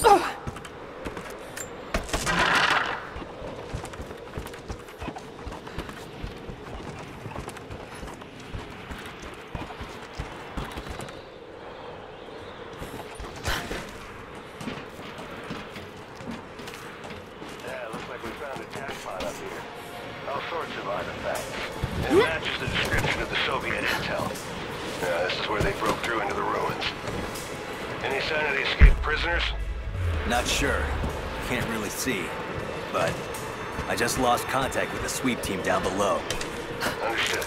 Not sure. Can't really see. But I just lost contact with the sweep team down below. Understood.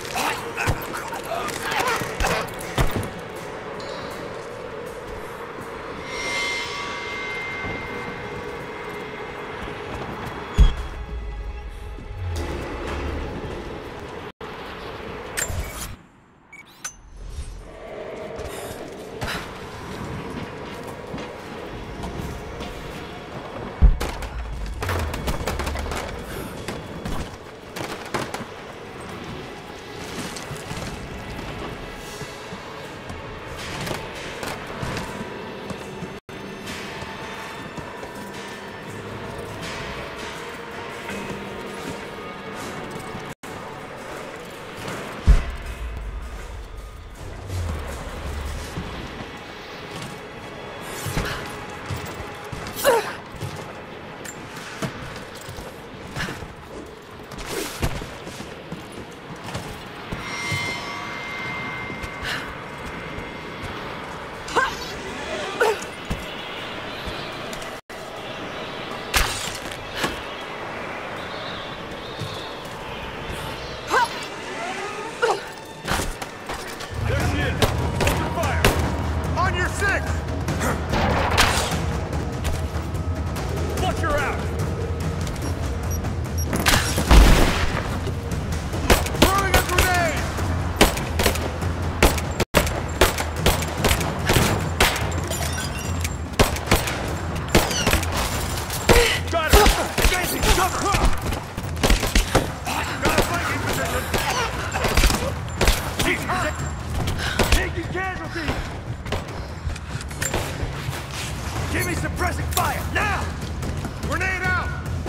Give me suppressing fire, now! Grenade out!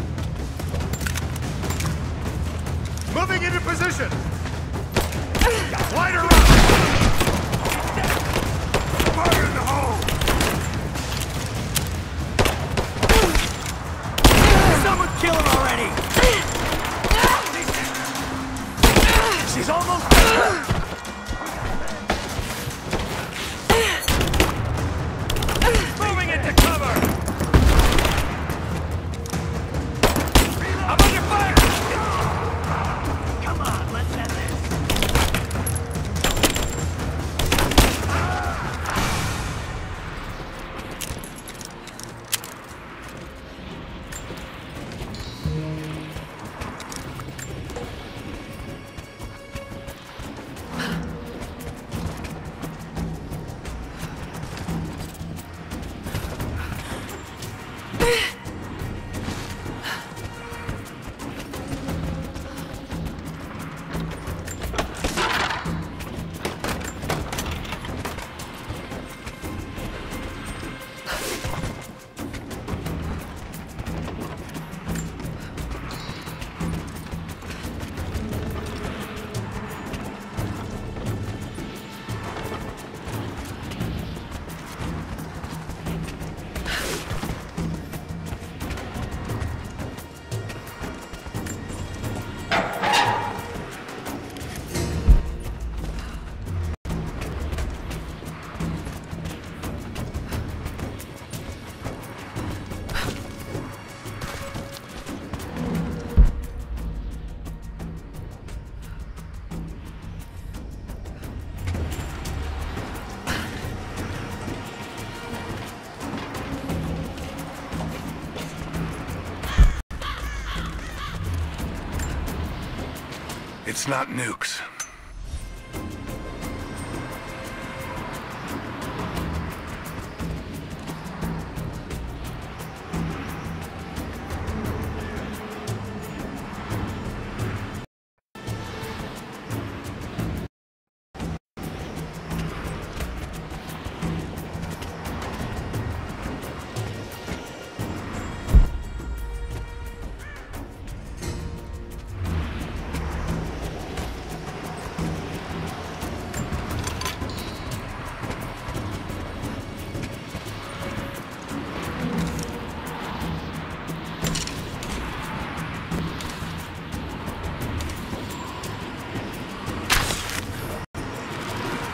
Moving into position! Lighter up! Fire in the hole! Someone kill him already! She's almost dead! Moving into cover! I'm under fire! Come on, let's end this! It's not nukes.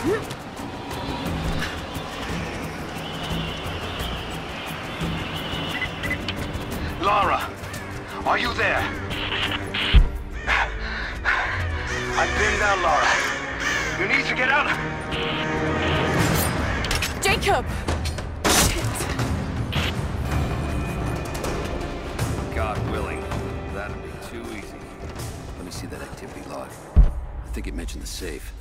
Lara, are you there? I've been down, Lara. You need to get out. Jacob! God willing, that'd be too easy. Let me see that activity log. I think it mentioned the safe.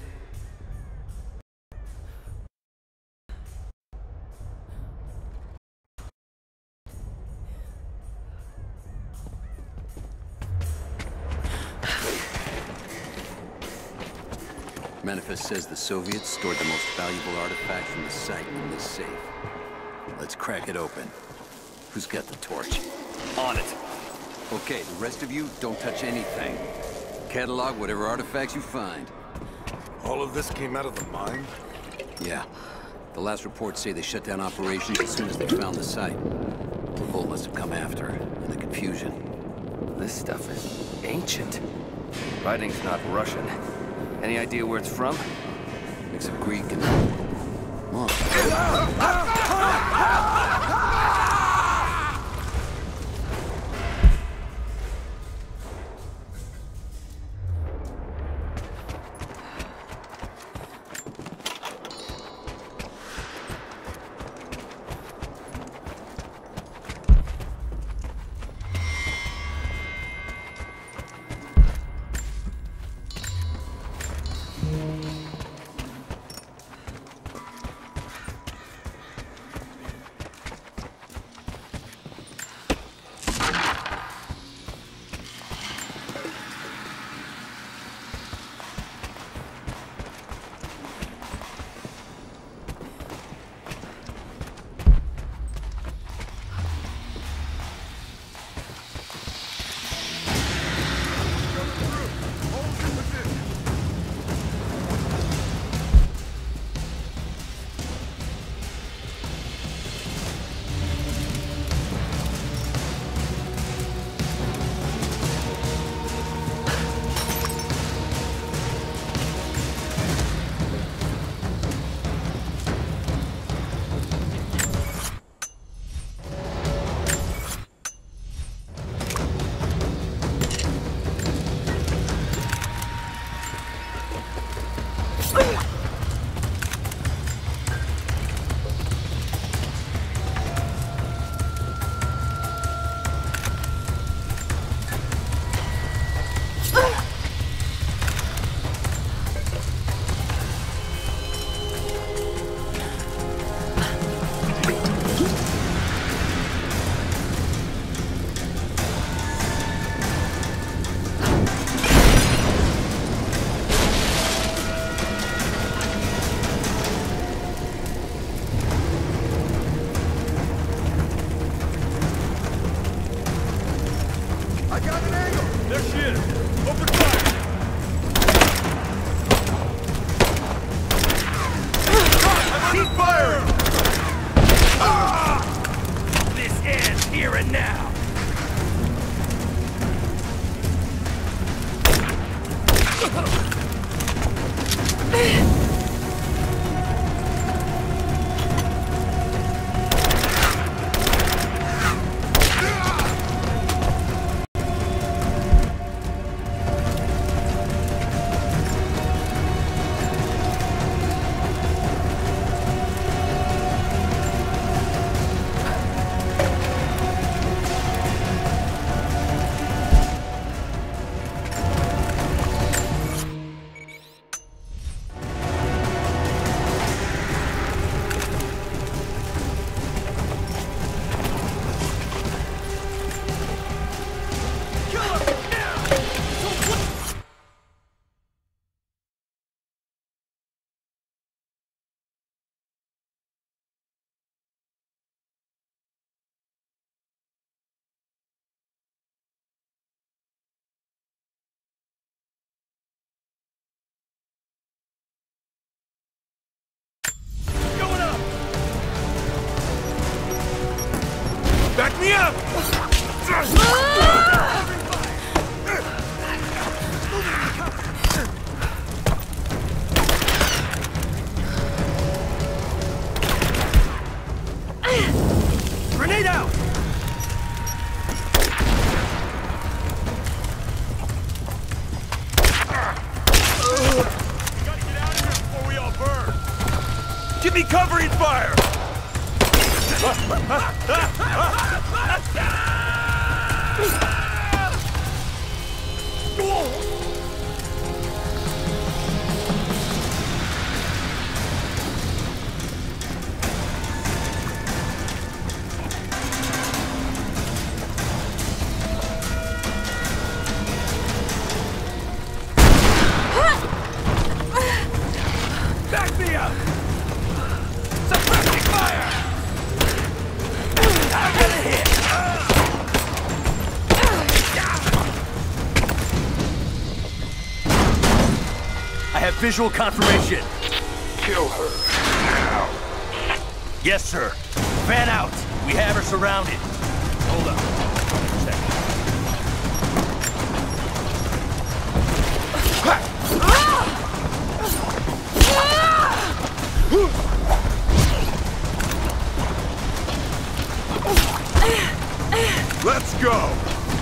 Manifest says the Soviets stored the most valuable artifact from the site in this safe. Let's crack it open. Who's got the torch? On it. Okay, the rest of you, don't touch anything. Catalog whatever artifacts you find. All of this came out of the mine? Yeah. The last reports say they shut down operations as soon as they found the site. Revolt must have come after, in the confusion. This stuff is ancient. Writing's not Russian. Any idea where it's from? Mix of Greek and... Come on. Give me covering fire! Back me up! Suppressing fire! I'm gonna hit! I have visual confirmation. Kill her. Now. Yes, sir. Fan out. We have her surrounded. Hold up. Let's go!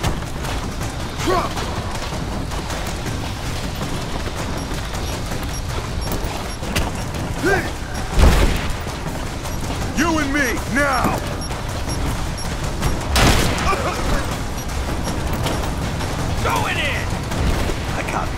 You and me, now! Going in! I copy.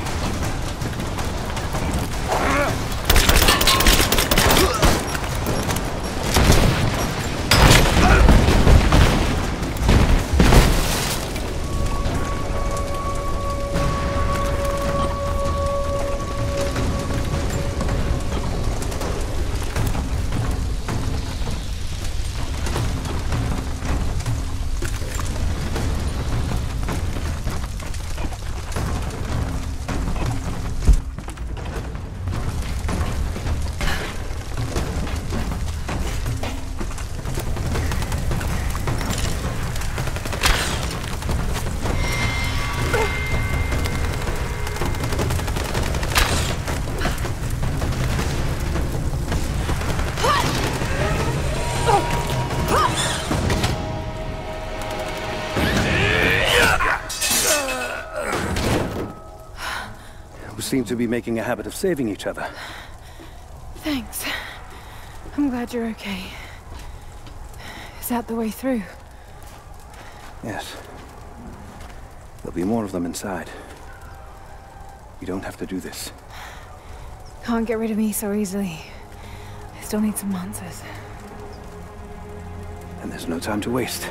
We seem to be making a habit of saving each other. Thanks. I'm glad you're okay. Is that the way through? Yes. There'll be more of them inside. You don't have to do this. Can't get rid of me so easily. I still need some answers. And there's no time to waste.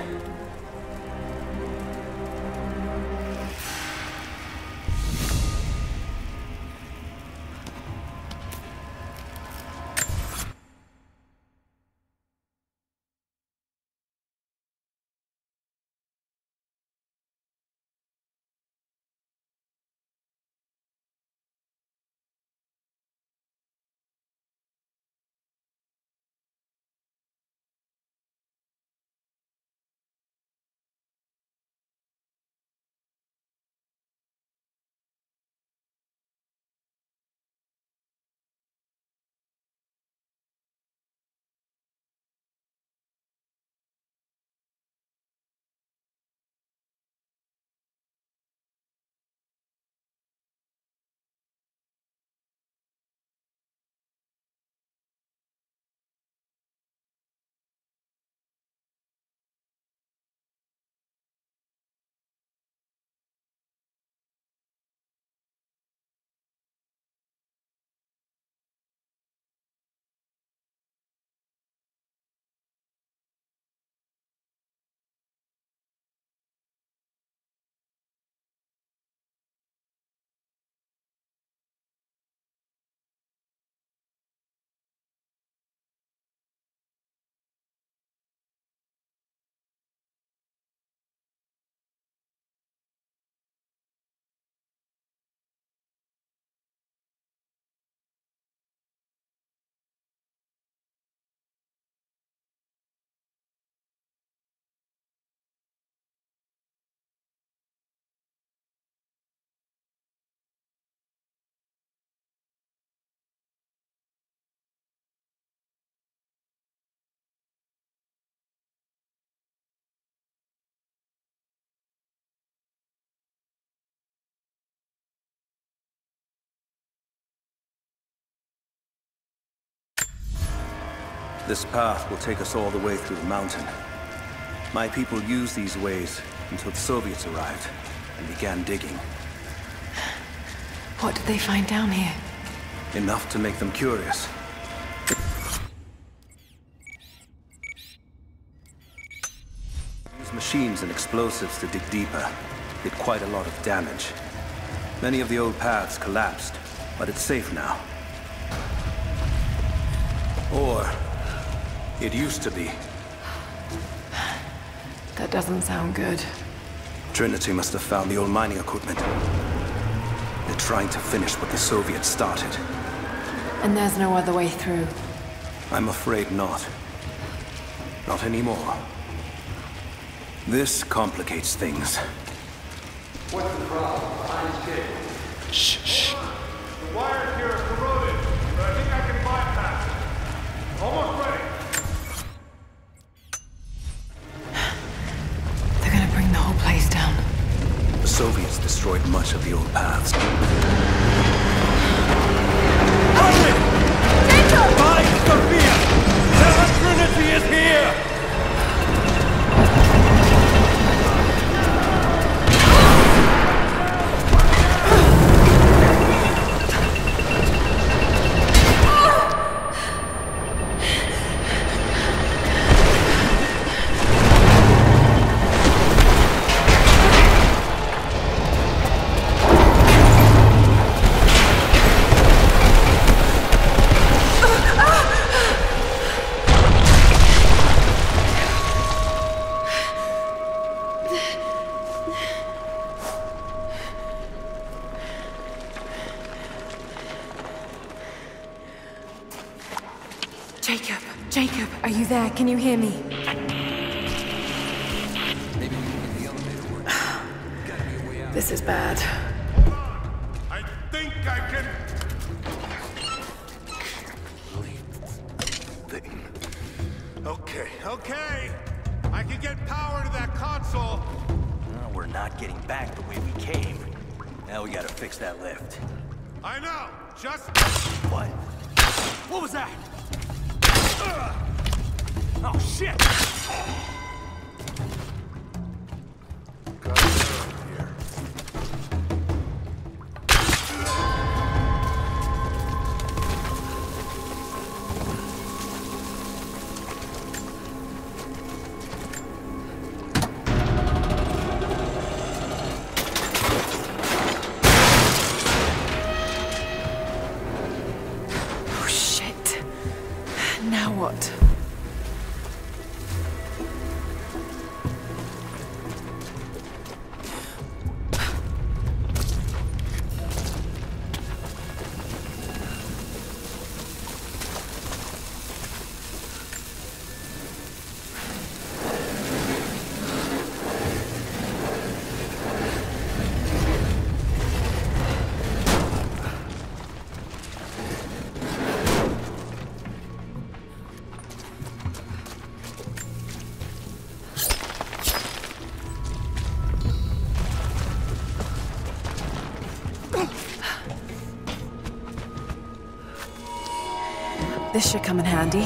This path will take us all the way through the mountain. My people used these ways until the Soviets arrived and began digging. What did they find down here? Enough to make them curious. Use machines and explosives to dig deeper. Did quite a lot of damage. Many of the old paths collapsed, but it's safe now. Or it used to be. That doesn't sound good. Trinity must have found the old mining equipment. They're trying to finish what the Soviets started. And there's no other way through. I'm afraid not. Not anymore. This complicates things. What's the problem? Behind his cable. Shh. The wires here are corroded, but I think I can bypass it. Almost ready. They're gonna bring the whole place down. The Soviets destroyed much of the old paths. Trinity is here! Jacob, are you there? Can you hear me? Maybe we can get the elevator working. Gotta be a way out. This is bad. Hold on. I think I can... Okay. I can get power to that console. No, we're not getting back the way we came. Now we gotta fix that lift. I know. Just... What? What was that? Oh, shit! Got it here. Oh, shit. Now what? This should come in handy.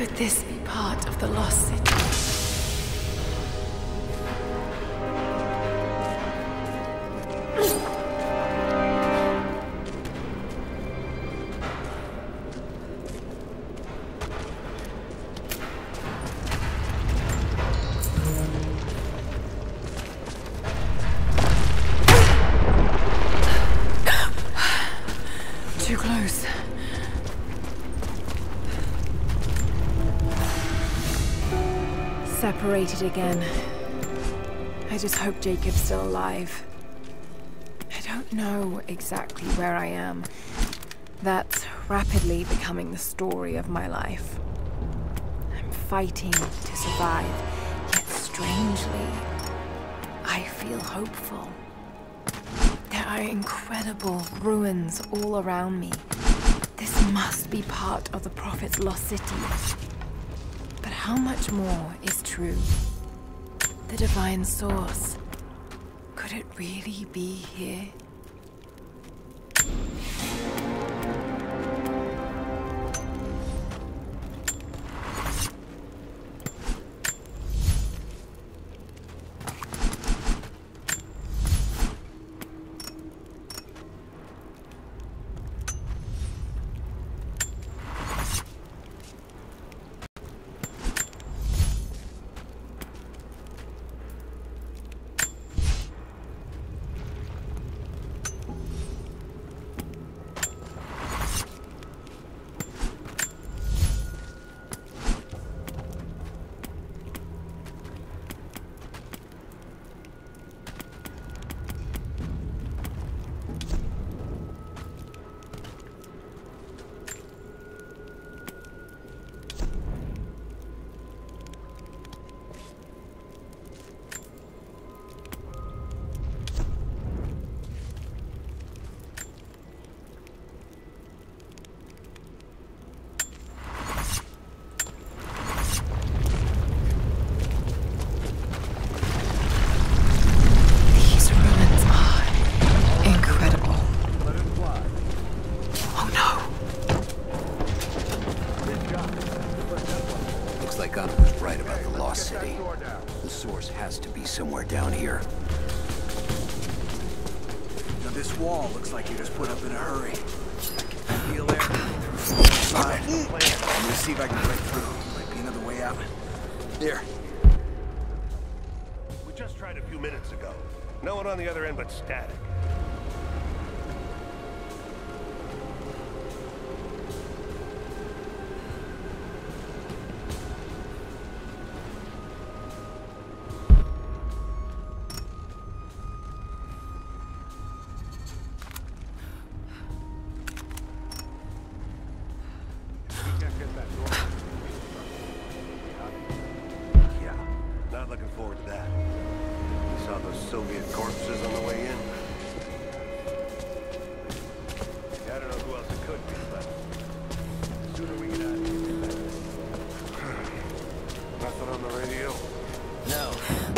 Could this be part of the lost city? Too close. Separated again. I just hope Jacob's still alive. I don't know exactly where I am. That's rapidly becoming the story of my life. I'm fighting to survive, yet strangely, I feel hopeful. There are incredible ruins all around me. This must be part of the Prophet's lost city. But how much more is true? The divine source. Could it really be here? Somewhere down here. Now this wall looks like it was put up in a hurry. I feel there. Alright, I'm gonna see if I can break through. Might be another way out. Here. We just tried a few minutes ago. No one on the other end but static. Soviet corpses on the way in. I don't know who else it could be, but the sooner we get out of here, the better. Nothing on the radio? No.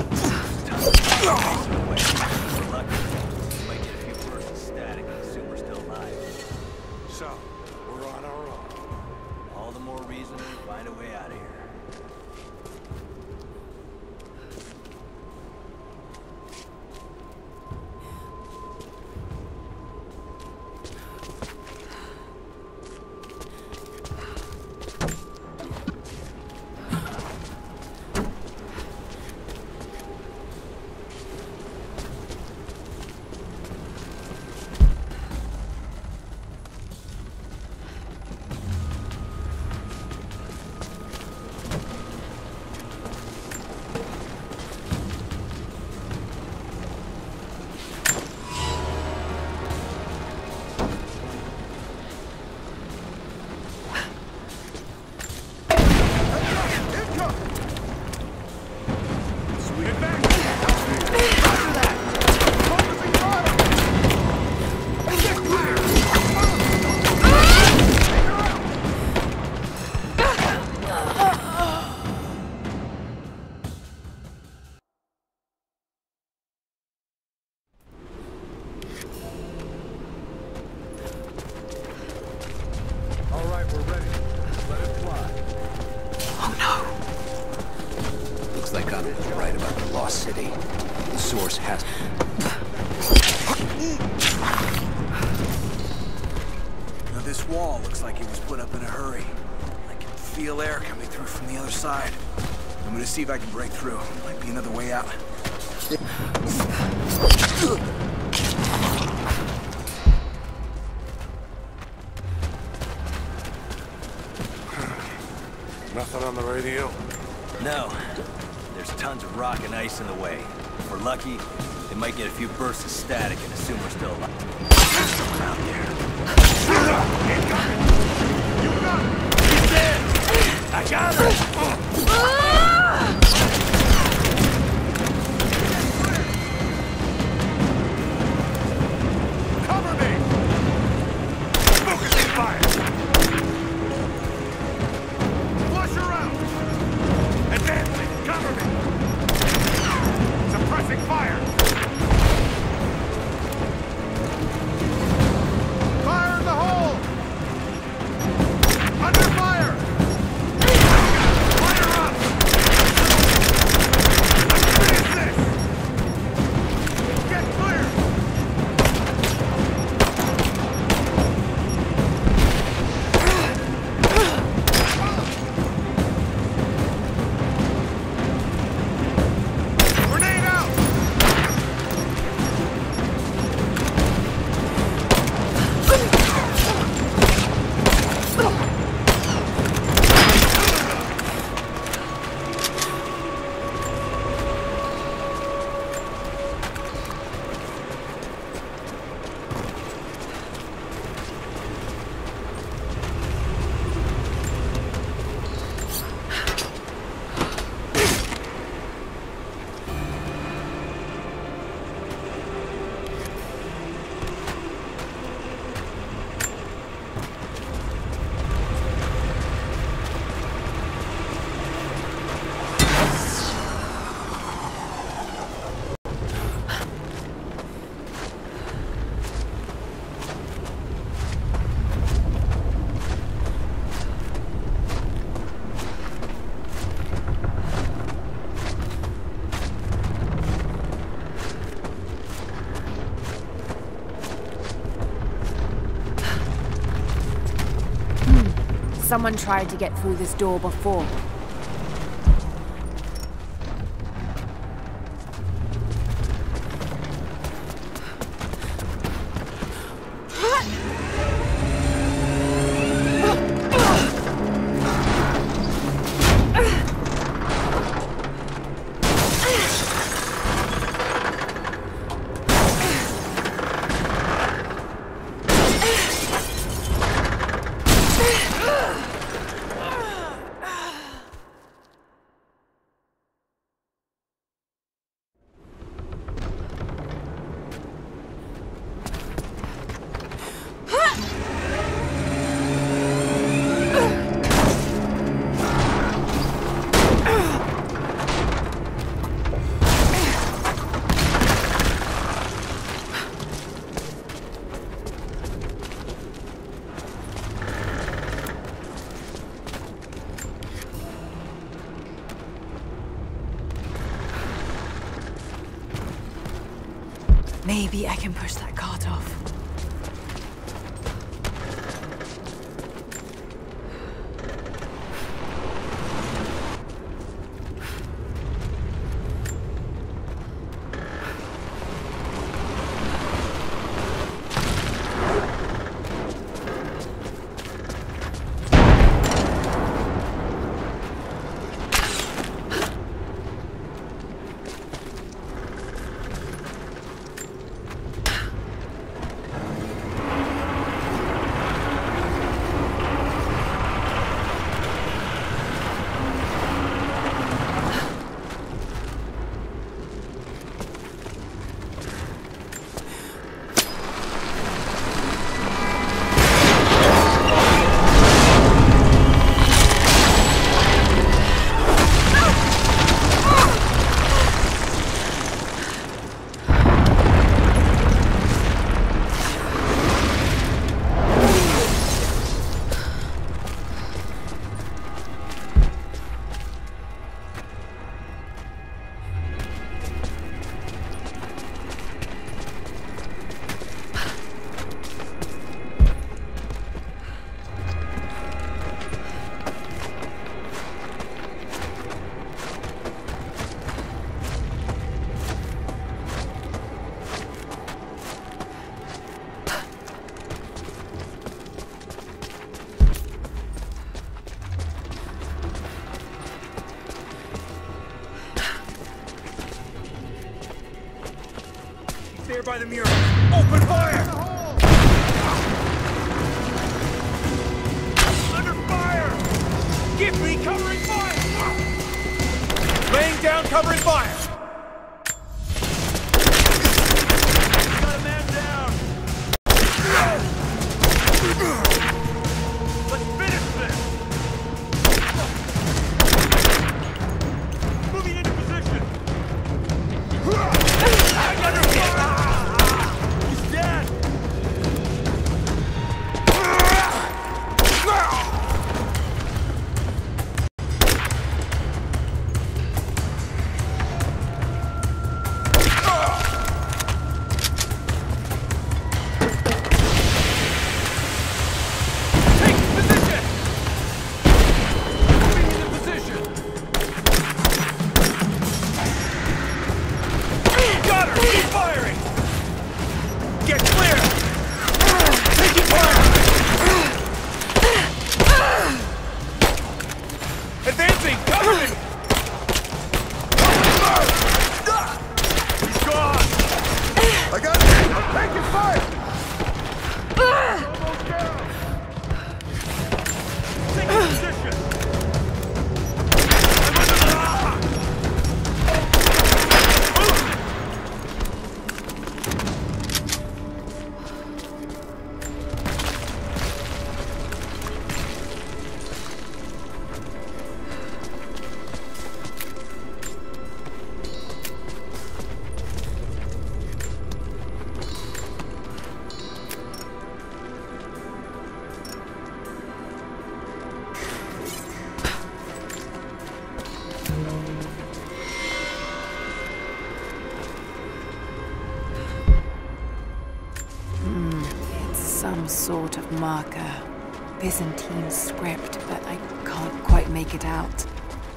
Good luck. We might get a few bursts of static and assume we're still alive. So, we're on our own. All the more reason to find a way out of here. Lost City. The source has to... Now this wall looks like it was put up in a hurry. I can feel air coming through from the other side. I'm gonna see if I can break through. Might be another way out. Nothing on the radio? No. There's tons of rock and ice in the way. If we're lucky, they might get a few bursts of static and assume we're still alive. There's someone out there. You got it! He's dead! I got her! Cover me! Focusing fire! Flush around! Advancing! Cover me! Suppressing fire! Fire in the hole! Under fire! Fire up! Let's finish this! Get clear! Grenade out! Someone tried to get through this door before. Maybe I can push that cart off. by the mural. Open fire! Under fire! Give me covering fire! Laying down covering fire! Got a man down! Let's finish this! Moving into position! Under fire! He's dead! Some sort of marker. Byzantine script, but I can't quite make it out.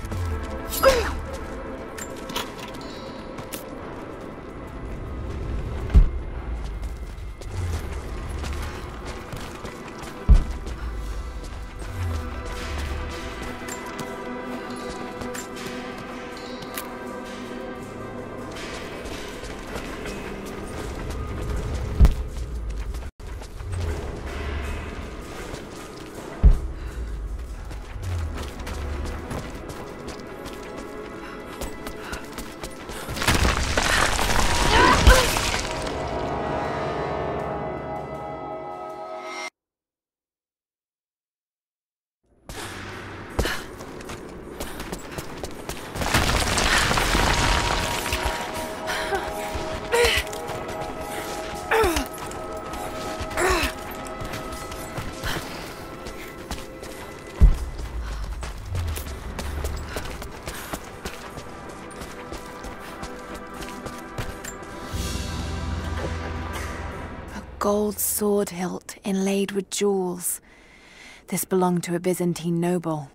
Gold sword hilt inlaid with jewels. This belonged to a Byzantine noble.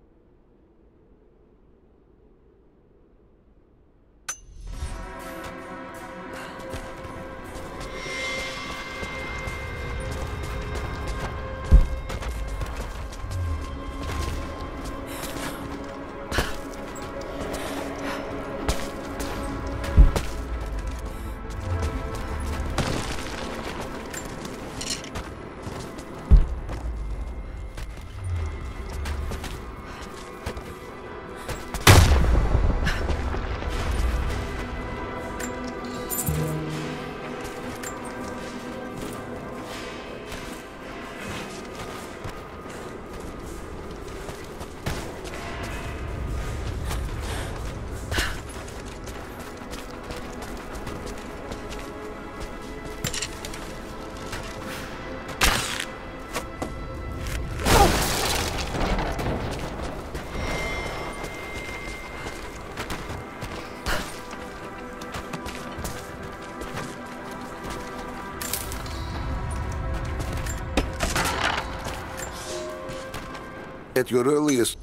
At your earliest...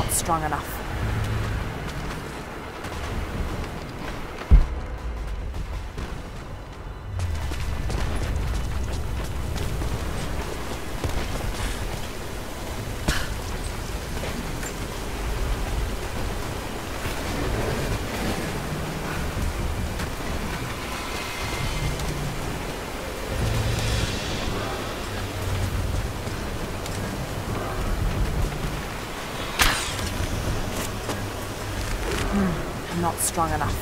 not strong enough. Not strong enough.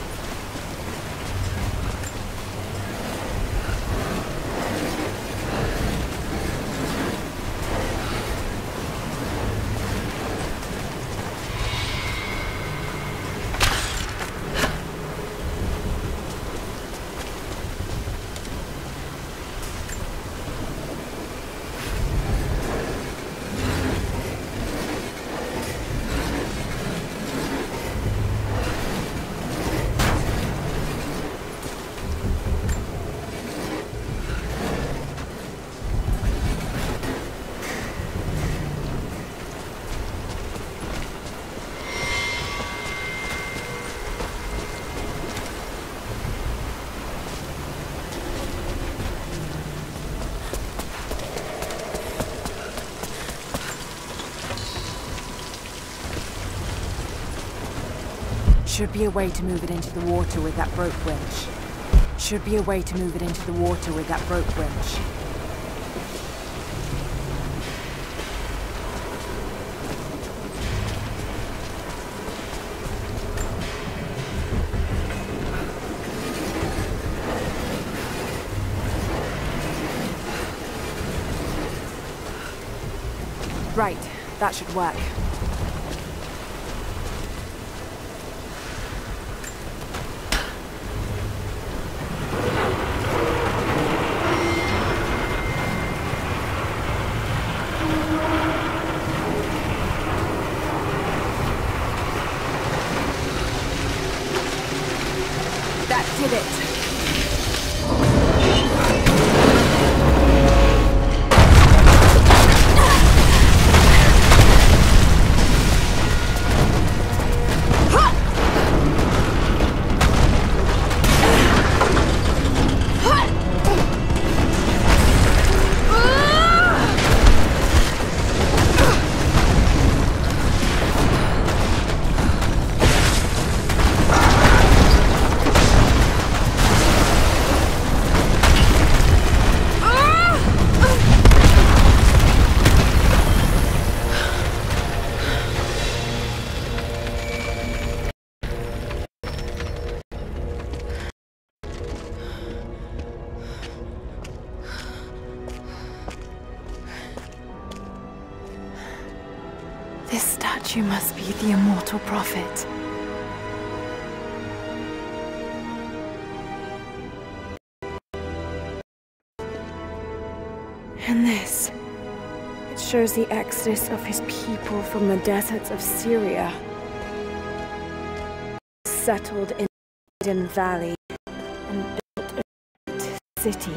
Should be a way to move it into the water with that rope winch. Should be a way to move it into the water with that rope winch. Right, that should work. That did it. This statue must be the immortal prophet. And this, it shows the exodus of his people from the deserts of Syria. Settled in the Eden Valley and built a great city.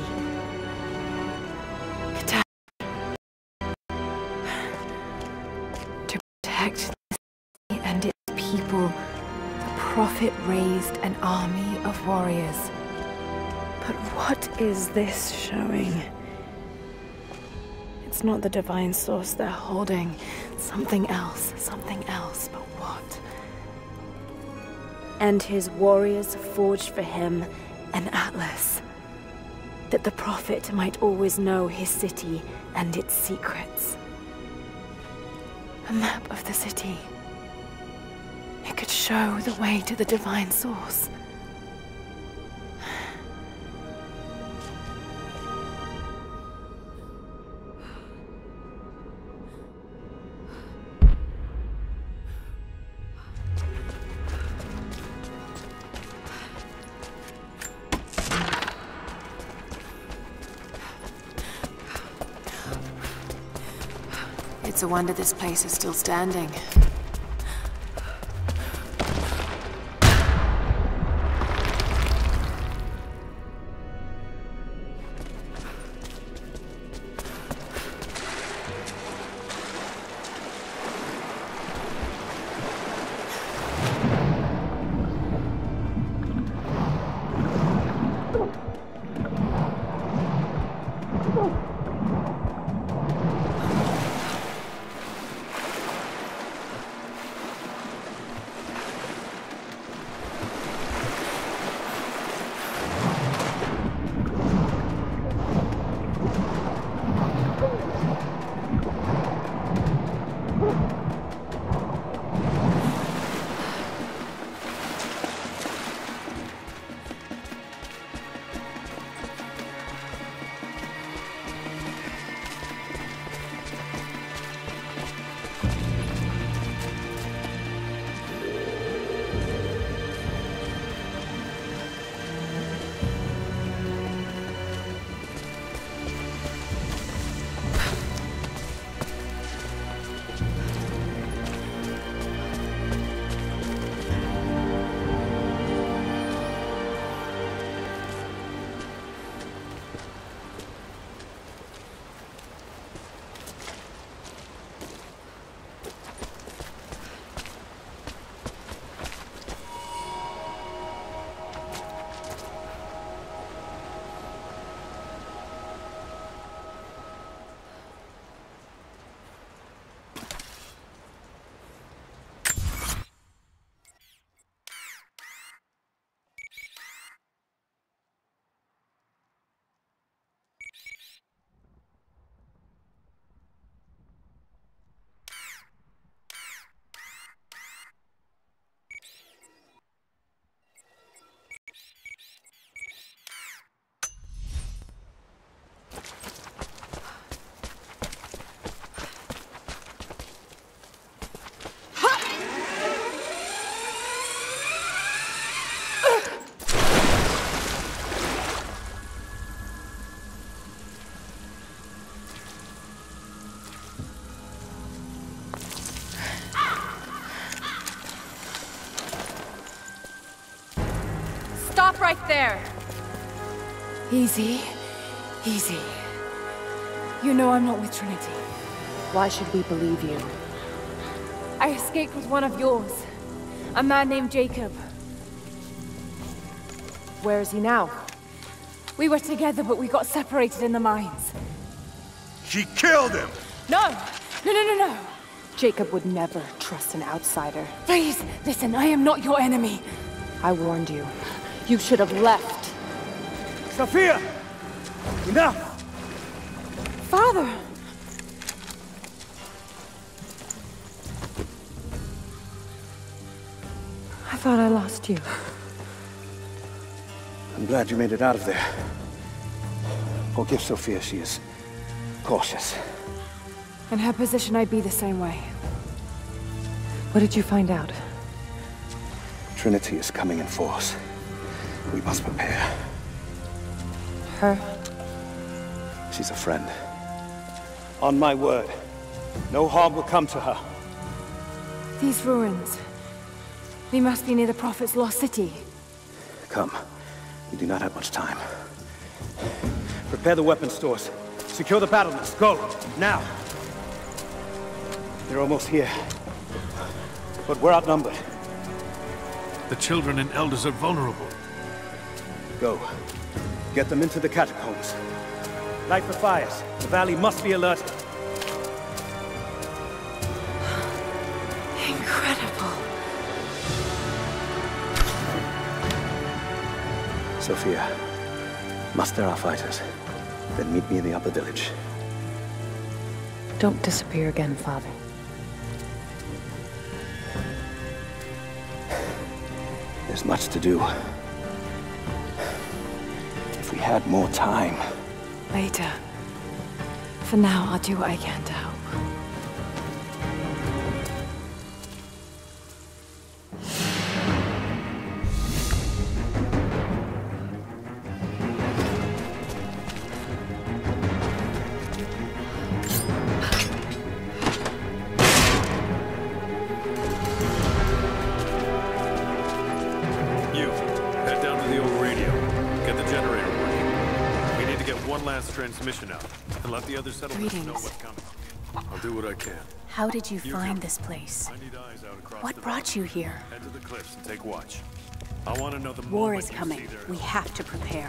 Protect the city and its people, the prophet raised an army of warriors. But what is this showing? It's not the divine source they're holding. Something else, but what? And his warriors forged for him an atlas, that the prophet might always know his city and its secrets. A map of the city. It could show the way to the divine source. It's a wonder this place is still standing. Stop right there! Easy. Easy. You know I'm not with Trinity. Why should we believe you? I escaped with one of yours. A man named Jacob. Where is he now? We were together, but we got separated in the mines. She killed him! No! No! Jacob would never trust an outsider. Please, listen, I am not your enemy. I warned you. You should have left. Sophia! Enough! Father! I thought I lost you. I'm glad you made it out of there. Forgive Sophia, she is cautious. In her position, I'd be the same way. What did you find out? Trinity is coming in force. We must prepare. Her? She's a friend. On my word, no harm will come to her. These ruins. They must be near the Prophet's lost city. Come. We do not have much time. Prepare the weapon stores. Secure the battlements. Go! Now! They're almost here. But we're outnumbered. The children and elders are vulnerable. Go. Get them into the catacombs. Light the fires. The valley must be alerted. Incredible. Sophia, muster our fighters. Then meet me in the upper village. Don't disappear again, Father. There's much to do. If we had more time. Later. For now, I'll do what I can to help. Transmission out, and let the other settlements know what's coming. I'll do what I can. How did you find this place? I need eyes out across What the brought you here? Head to the cliffs and take watch. I want to know the War moment is you coming. see their We have to prepare.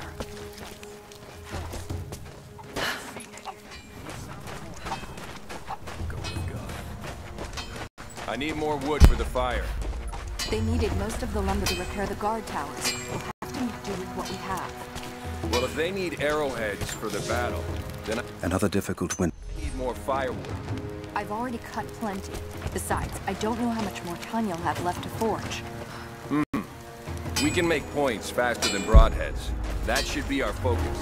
I need more wood for the fire. They needed most of the lumber to repair the guard towers. We'll have to make do with what we have. Well, if they need arrowheads for the battle, then I Another difficult winter. need more firewood. I've already cut plenty. Besides, I don't know how much more time you'll have left to forge. We can make points faster than broadheads. That should be our focus.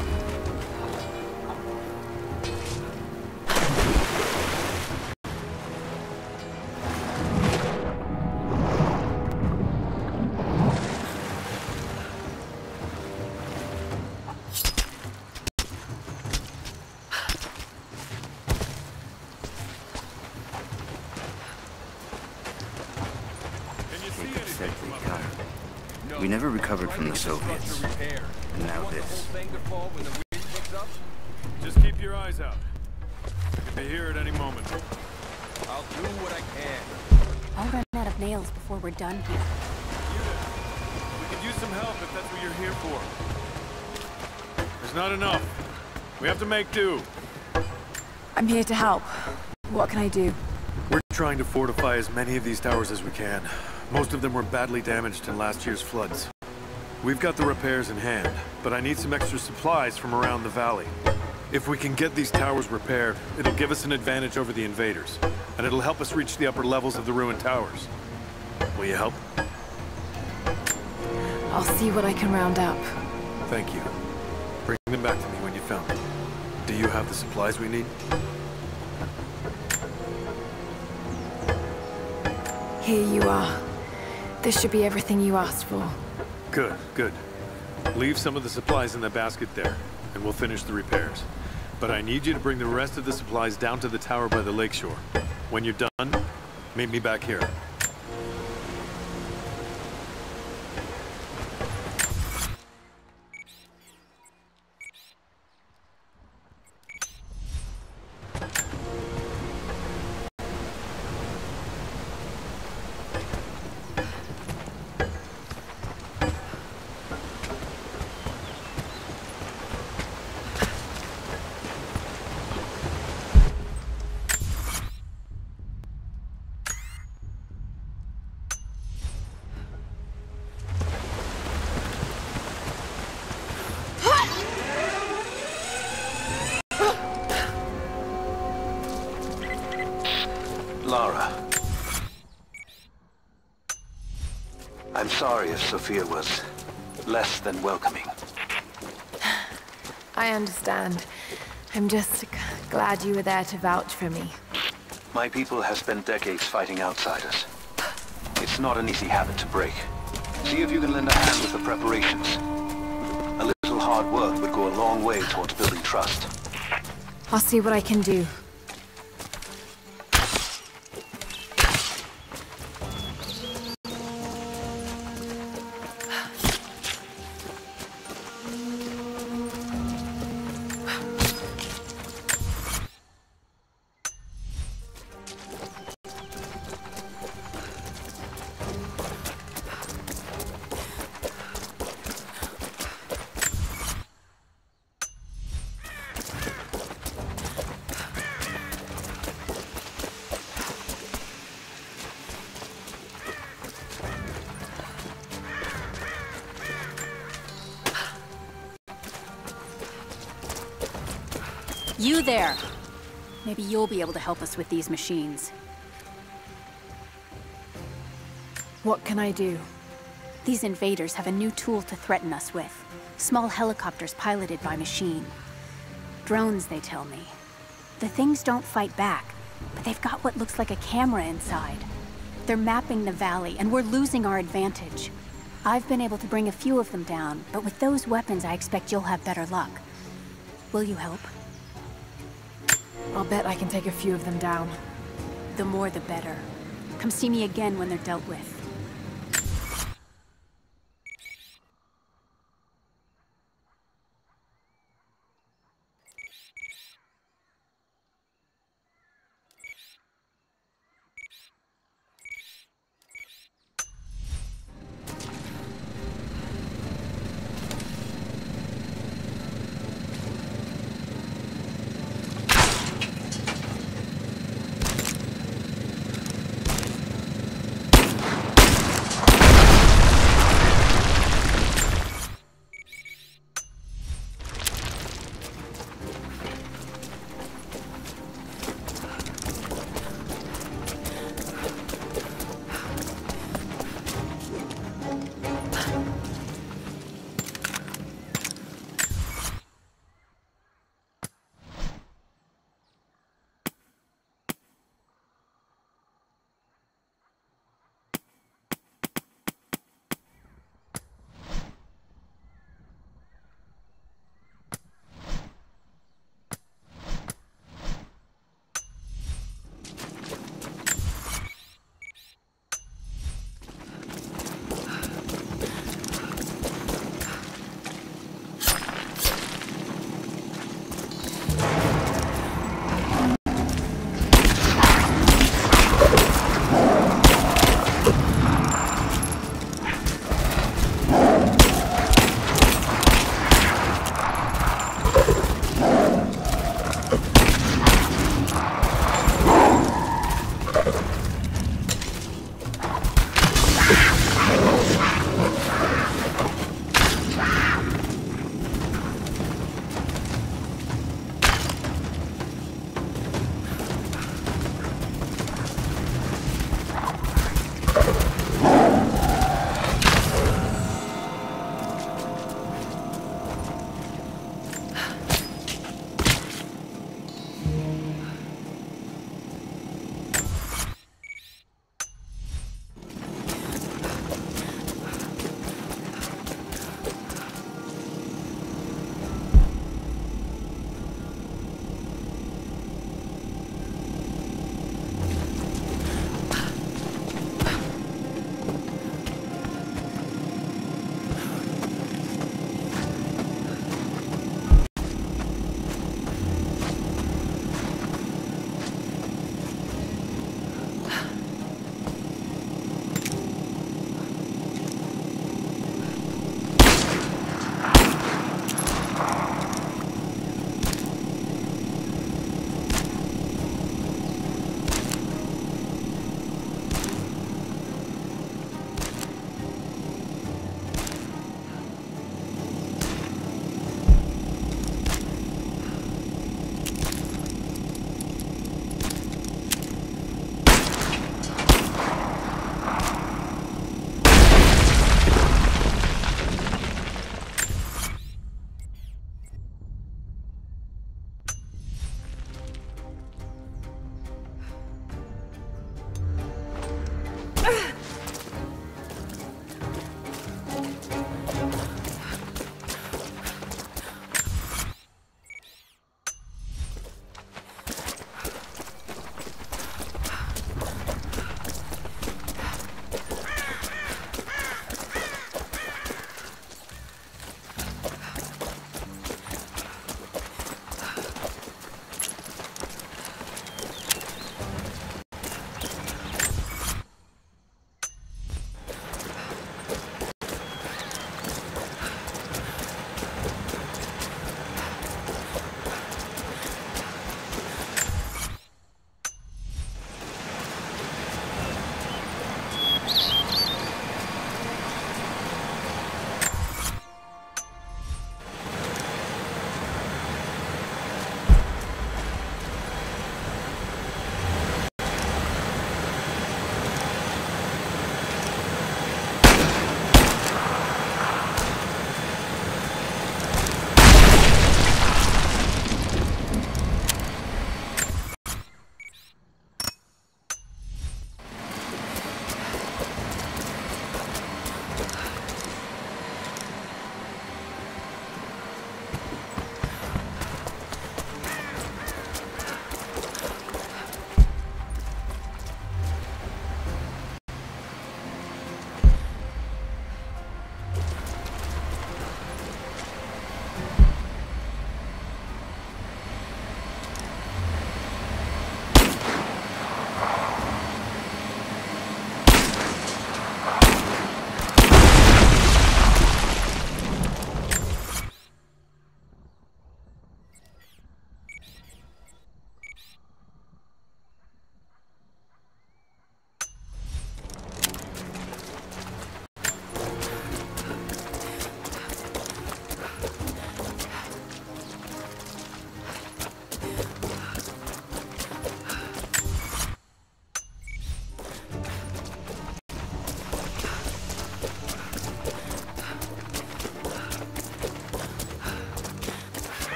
We never recovered from the Soviets. And now this. Just keep your eyes out. I could be here at any moment. I'll do what I can. I'll run out of nails before we're done here. We could use some help if that's what you're here for. There's not enough. We have to make do. I'm here to help. What can I do? We're trying to fortify as many of these towers as we can. Most of them were badly damaged in last year's floods. We've got the repairs in hand, but I need some extra supplies from around the valley. If we can get these towers repaired, it'll give us an advantage over the invaders, and it'll help us reach the upper levels of the ruined towers. Will you help? I'll see what I can round up. Thank you. Bring them back to me when you found them. Do you have the supplies we need? Here you are. This should be everything you asked for. Good, good. Leave some of the supplies in the basket there, and we'll finish the repairs. But I need you to bring the rest of the supplies down to the tower by the lakeshore. When you're done, meet me back here. Lara. I'm sorry if Sophia was less than welcoming. I understand. I'm just glad you were there to vouch for me. My people have spent decades fighting outsiders. It's not an easy habit to break. See if you can lend a hand with the preparations. A little hard work would go a long way towards building trust. I'll see what I can do. You there! Maybe you'll be able to help us with these machines. What can I do? These invaders have a new tool to threaten us with. Small helicopters piloted by machine. Drones, they tell me. The things don't fight back, but they've got what looks like a camera inside. They're mapping the valley, and we're losing our advantage. I've been able to bring a few of them down, but with those weapons I expect you'll have better luck. Will you help? I'll bet I can take a few of them down. The more the better. Come see me again when they're dealt with.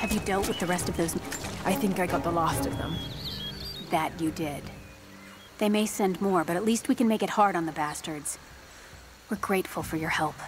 Have you dealt with the rest of those? I think I got the last of them. That you did. They may send more, but at least we can make it hard on the bastards. We're grateful for your help.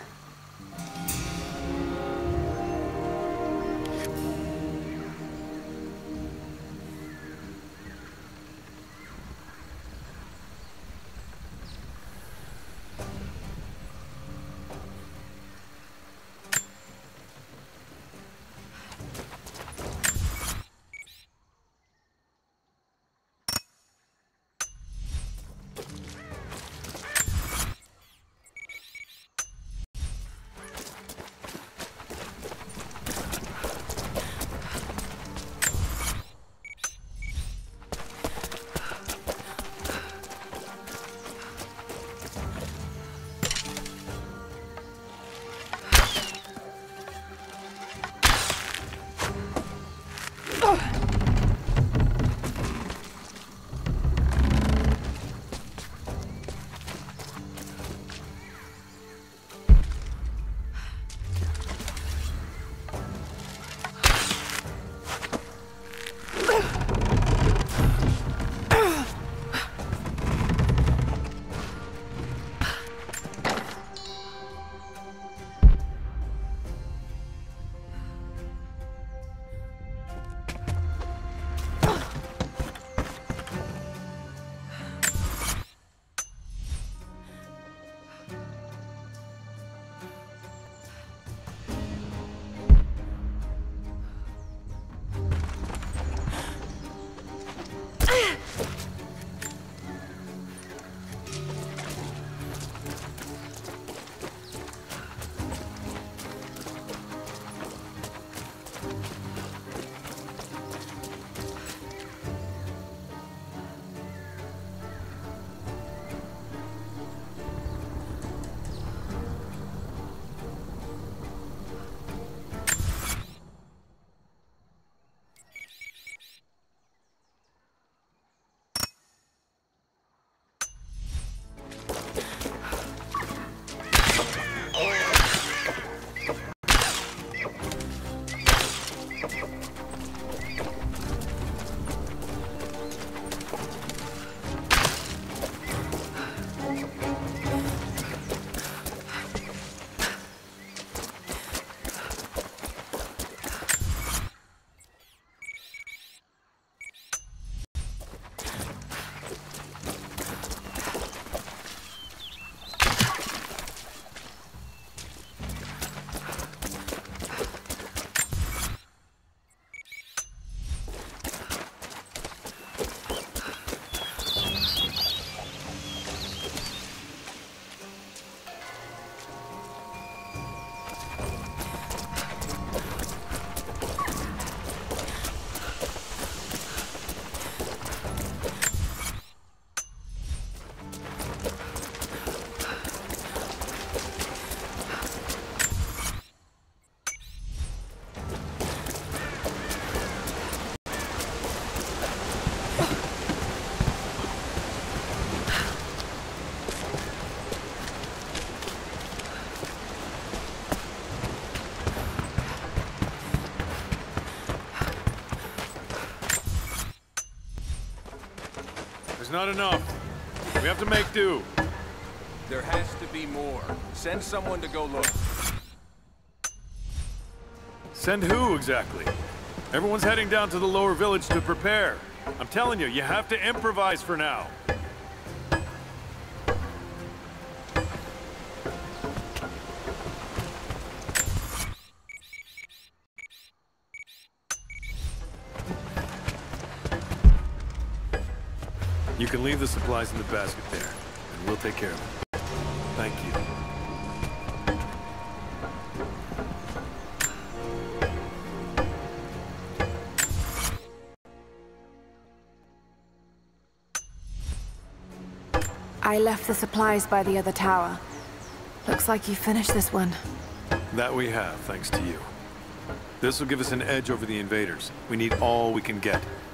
Not enough. We have to make do. There has to be more. Send someone to go look. Send who, exactly? Everyone's heading down to the lower village to prepare. I'm telling you, you have to improvise for now. You can leave the supplies in the basket there, and we'll take care of it. Thank you. I left the supplies by the other tower. Looks like you finished this one. That we have, thanks to you. This will give us an edge over the invaders. We need all we can get.